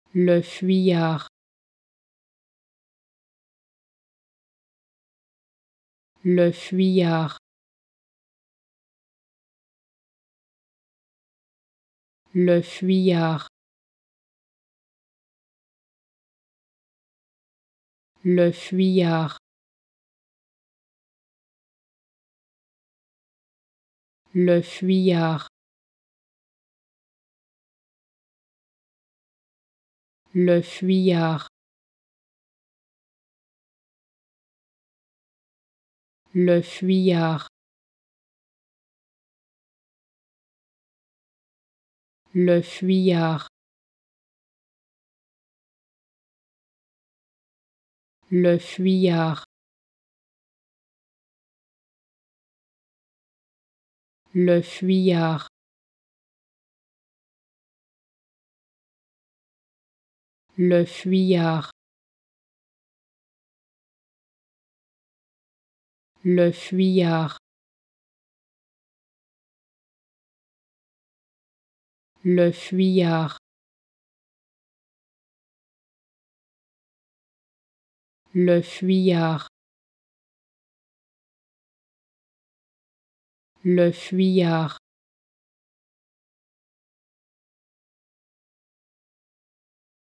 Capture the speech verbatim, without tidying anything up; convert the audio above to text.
Le fuyard. Le fuyard. Le fuyard. Le fuyard. Le fuyard. Le fuyard. Le fuyard. Le fuyard. Le fuyard. Le fuyard. Le fuyard. Le fuyard. Le fuyard. Le fuyard. Le fuyard.